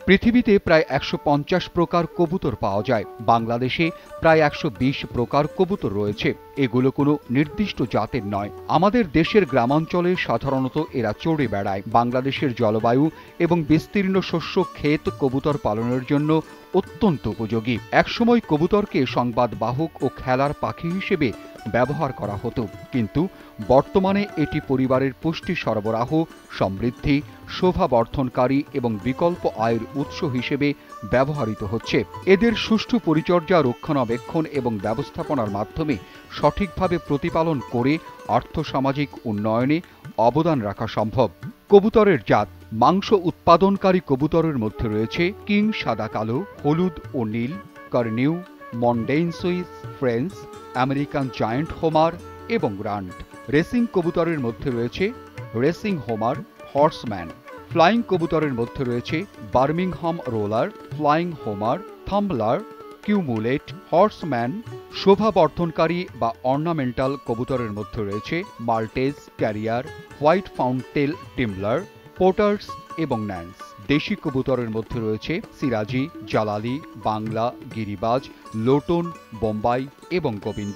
পৃথিবীতে প্রায় ১৫০ প্রকার কবুতর পাওয়া যায়। বাংলাদেশে প্রায় ১২০ প্রকার কবুতর রয়েছে। এগুলো কোনো নির্দিষ্ট জাতের নয়। আমাদের দেশের গ্রামাঞ্চলে সাধারণত এরা চড়ে বেড়ায়। বাংলাদেশের জলবায়ু এবং বিস্তীর্ণ শস্য ক্ষেত কবুতর পালনের জন্য অত্যন্ত উপযোগী। একসময় কবুতরকে সংবাদবাহক ও খেলার পাখি হিসেবে ব্যবহার করা হতো, কিন্তু বর্তমানে এটি পরিবারের পুষ্টি সরবরাহ, সমৃদ্ধি, শোভা বর্ধনকারী এবং বিকল্প আয়ের উৎস হিসেবে ব্যবহৃত হচ্ছে। এদের সুষ্ঠু পরিচর্যা, রক্ষণাবেক্ষণ এবং ব্যবস্থাপনার মাধ্যমে সঠিকভাবে প্রতিপালন করে আর্থসামাজিক উন্নয়নে অবদান রাখা সম্ভব। কবুতরের জাত। মাংস উৎপাদনকারী কবুতরের মধ্যে রয়েছে কিং সাদা কালো, হলুদ ও নীল, কর্নিউ, mondain Swiss, French, American giant homer এবং রান্ট। রেসিং কবুতরের মধ্যে রয়েছে রেসিং হোমার, হর্সম্যান। ফ্লাইং কবুতরের মধ্যে রয়েছে Birmingham roller, flying homer, tumbler, cumulet, horseman. শোভা বর্ধনকারী বা অর্নামেন্টাল কবুতরের মধ্যে রয়েছে Maltese, carrier, white fantail tumbler, pouters এবং ন্যান্স। দেশি কবুতরের মধ্যে রয়েছে সিরাজি, জালালি, বাংলা, গিরিবাজ, লোটন, বোম্বাই এবং গোবিন্দ।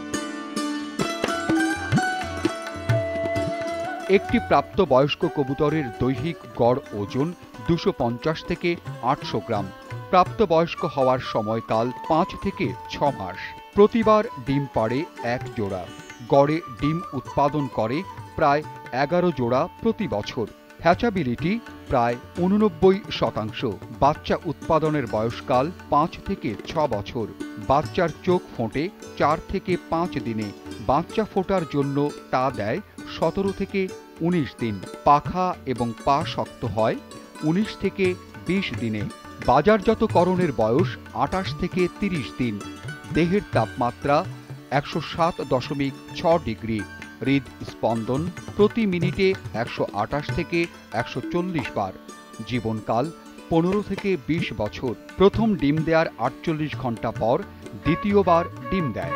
একটি প্রাপ্তবয়স্ক কবুতরের দৈহিক গড় ওজন ২৫০ থেকে ৮০০ গ্রাম। প্রাপ্তবয়স্ক হওয়ার সময়কাল ৫ থেকে ৬ মাস। প্রতিবার ডিম পাড়ে ১ জোড়া। গড়ে ডিম উৎপাদন করে প্রায় ১১ জোড়া প্রতি বছর। হ্যাচাবিলিটি প্রায় ৮৯%। বাচ্চা উৎপাদনের বয়সকাল ৫ থেকে ৬ বছর। বাচ্চার চোখ ফোটে ৪ থেকে ৫ দিনে। বাচ্চা ফোটার জন্য তা দেয় ১৭ থেকে ১৯ দিন। পাখা এবং পা শক্ত হয় ১৯ থেকে ২০ দিনে। বাজারজাতকরণের বয়স ২৮ থেকে ৩০ দিন। দেহের তাপমাত্রা ১০৭.৬ ডিগ্রি। হৃদস্পন্দন প্রতি মিনিটে ১২৮ থেকে ১৪০ বার। জীবনকাল ১৫ থেকে ২০ বছর। প্রথম ডিম দেওয়ার ৪৮ ঘন্টা পর দ্বিতীয়বার ডিম দেয়।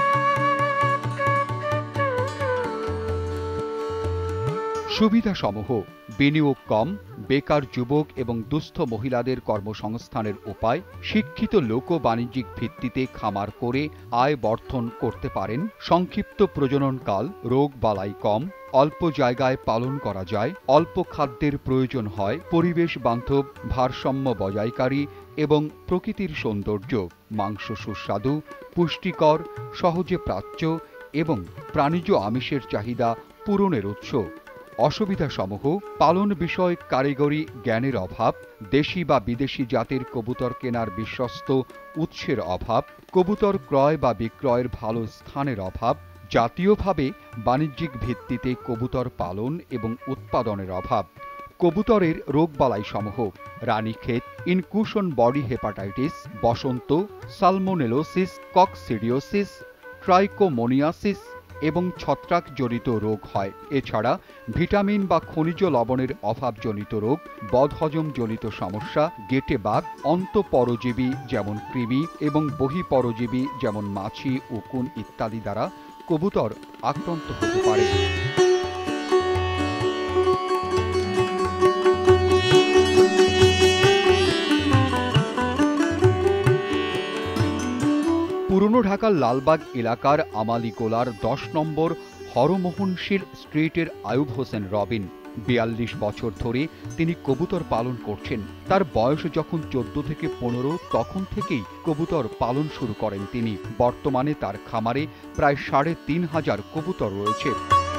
সুবিধাসমূহ: বিনিয়োগ কম, বেকার যুবক এবং দুস্থ মহিলাদের কর্মসংস্থানের উপায়, শিক্ষিত লোক বাণিজ্যিক ভিত্তিতে খামার করে আয় বর্ধন করতে পারেন, সংক্ষিপ্ত প্রজননকাল, রোগ বালাই কম, অল্প জায়গায় পালন করা যায়, অল্প খাদ্যের প্রয়োজন হয়, পরিবেশ বান্ধব, ভারসাম্য বজায়কারী এবং প্রকৃতির সৌন্দর্য, মাংস সুস্বাদু, পুষ্টিকর, সহজে প্রাচ্য এবং প্রাণীজ আমিষের চাহিদা পূরণের উৎস। অসুবিধাসমূহ: পালন বিষয় কারিগরি জ্ঞানের অভাব, দেশি বা বিদেশি জাতের কবুতর কেনার বিশ্বস্ত উৎসের অভাব, কবুতর ক্রয় বা বিক্রয়ের ভালো স্থানের অভাব, জাতীয়ভাবে বাণিজ্যিক ভিত্তিতে কবুতর পালন এবং উৎপাদনের অভাব। কবুতরের রোগবালাইসমূহ: রানীক্ষেত, ইনকুশন বডি হেপাটাইটিস, বসন্ত, সালমোনেলোসিস, ককসিডিওসিস, ট্রাইকোমোনিয়াসিস এবং ছত্রাকজনিত রোগ হয়। এছাড়া ভিটামিন বা খনিজ লবণের অভাবজনিত রোগ, বদহজমজনিত সমস্যা, গেটে বাত, অন্তঃপরজীবী যেমন কৃমি এবং বহিঃপরজীবী যেমন মাছি, উকুন ইত্যাদি দ্বারা কবুতর আক্রান্ত হতে পারে। পুরনো ঢাকার লালবাগ এলাকার আমালিগোলার ১০ নম্বর হরমোহনশীল স্ট্রিটের আয়ুব হোসেন রবিন ৪২ বছর ধরে তিনি কবুতর পালন করছেন। তার বয়স যখন ১৪ থেকে ১৫ তখন থেকেই কবুতর পালন শুরু করেন তিনি। বর্তমানে তার খামারে প্রায় ৩৫০০ কবুতর রয়েছে।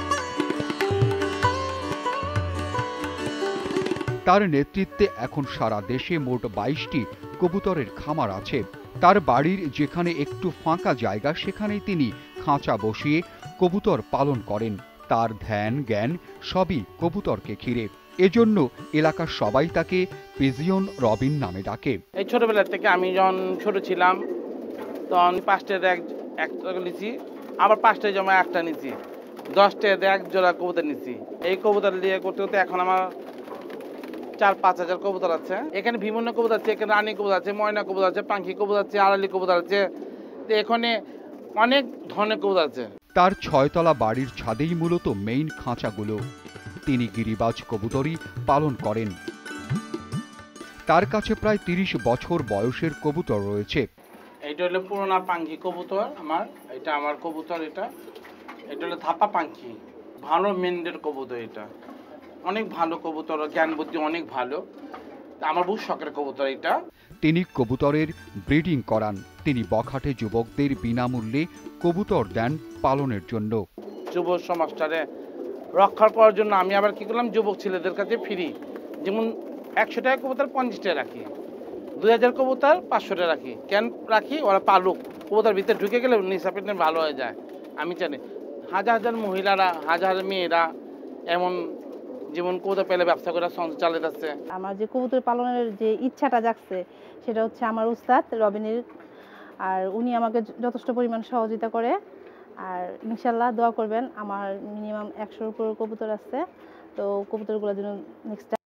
তার নেতৃত্বে এখন সারা দেশে মোট ২২টি কবুতরের খামার আছে। তার বাড়ির যেখানে একটু ফাঁকা জায়গা সেখানেই তিনি খাঁচা বসিয়ে কবুতর পালন করেন। তার ধ্যান জ্ঞান সবই কবুতরকে ঘিরে। এজন্য এলাকার সবাই তাকে পিজিয়ন রবিন নামে ডাকে। এই ছোটবেলা থেকে আমি যখন ছোট ছিলাম তখন ৫টার একটা নিছি, আবার ৫টায় জমা একটা নিছি, ১০টায় এক জোড়া কবুতর নিছি। এই কবুতর দিয়ে করতে করতে এখন আমার ৪-৫ হাজার কবুতর আছে। এখানে বিভিন্ন কবুতর আছে, এখানে রানী কবুতর আছে, ময়না কবুতর আছে, পাখি কবুতর আছে, আড়ালি কবুতর আছে, এখানে অনেক ধরনের কবুতর আছে। তার ৬তলা বাড়ির ছাদেই মূলত মেইন খাঁচাগুলো। তিনি গিরিবাজ কবুতরই পালন করেন। তার কাছে প্রায় 30 বছর বয়সের কবুতর রয়েছে। এইটা হলো পুরোনা পাঙ্খি কবুতর আমার, এটা আমার কবুতর, এটা এটা হলো ধাপা পাঙ্খি, ভালো মেন্ডের কবুতর, এটা অনেক ভালো কবুতর, জ্ঞান বুদ্ধি অনেক ভালো, আমার বহু শখের কবুতর এটা। তিনি কবুতরের ব্রিডিং করান। তিনি বখাটে যুবকদের বিনামূল্যে কবুতর দেন পালনের জন্য। যুব সমাজটারে রক্ষা করার জন্য আমি আবার কি করলাম, যুবক ছেলেদের কাছে ফ্রি, যেমন 100 টাকা কবুতর 50 টাকা রাখি, 2000 কবুতর 500 টাকা রাখি। কেন রাখি? ওরা পালুক, কবুতর ভিতরে ঢুকে গেলে নিঃশ্বাস ভালো হয়ে যায়। আমি জানি হাজার হাজার মহিলারা, হাজার মেয়েরা এমন জীবন কবুতর পেলে ব্যবসা করে সংসার চালাতেছে। আমার যে কবুতর পালনের যে ইচ্ছাটা জাগছে সেটা হচ্ছে আমার উস্তাদ রবিনের, আর উনি আমাকে যথেষ্ট পরিমাণ সহযোগিতা করে। আর ইনশাল্লাহ দোয়া করবেন, আমার মিনিমাম 100-র উপর কবুতর আছে, তো কবুতরগুলোর জন্য নেক্সট